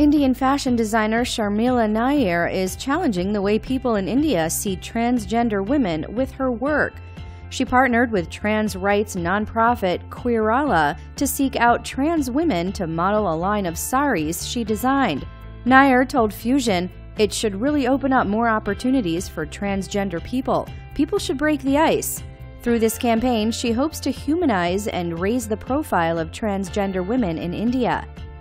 Indian fashion designer Sharmila Nair is challenging the way people in India see transgender women with her work. She partnered with trans rights nonprofit Queerala to seek out trans women to model a line of saris she designed. Nair told Fusion, "It should really open up more opportunities for transgender people. People should break the ice." Through this campaign, she hopes to humanize and raise the profile of transgender women in India.